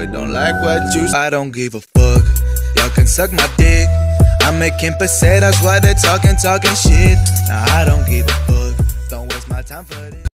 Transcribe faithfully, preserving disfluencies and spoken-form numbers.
boy don't like what you I don't give a fuck, y'all can suck my dick. I'm making pesetas while they're talking, talking shit. Nah, I don't give a fuck, don't waste my time for this.